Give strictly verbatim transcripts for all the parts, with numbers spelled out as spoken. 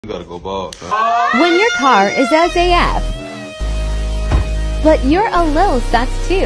gotta go bald. When your car is S A F, but you're a little sus too.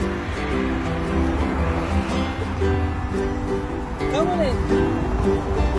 Come on in.